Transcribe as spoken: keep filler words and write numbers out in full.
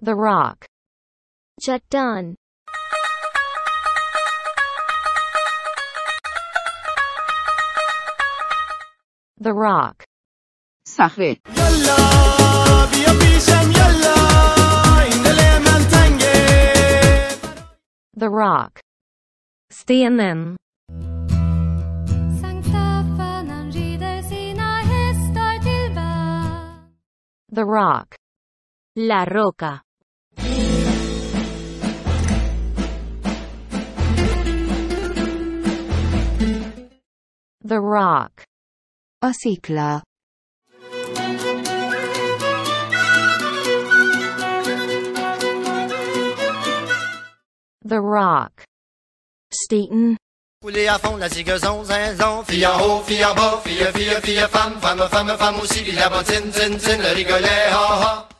The rock. चट्टान. The rock. صخره. The rock. Stenen. The rock. La roca. The rock. A szikla. The rock. Stenen. Rouler à fond la zigazon, zinzon, fille en haut, fille en bas, fille, fille, fille, femme, femme, femme, femme aussi, puis la bottine, tin, tin, le rigolet, ha, ha.